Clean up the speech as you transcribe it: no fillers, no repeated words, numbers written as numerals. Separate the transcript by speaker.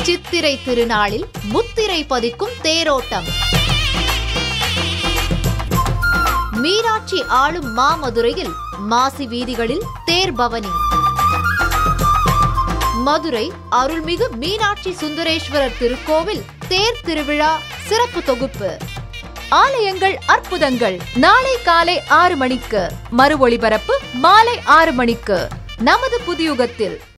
Speaker 1: சித்திரை திருநாளில் முத்திரை பதிக்கும் தேரோட்டம். மீனாட்சி ஆளும் மாமதுரையில் மாசி வீதிகளில் தேர் பவனி. மதுரை அருள்மிகு மீனாட்சி சுந்தரேஸ்வரர் திருக்கோவில் தேர் திருவிழா சிறப்பு தொகுப்பு. ஆலயங்கள் அற்புதங்கள் நாளை காலை 6 மணிக்கு, மறு ஒளிபரப்பு மாலை 6 மணிக்கு நமது புதியுகத்தில்.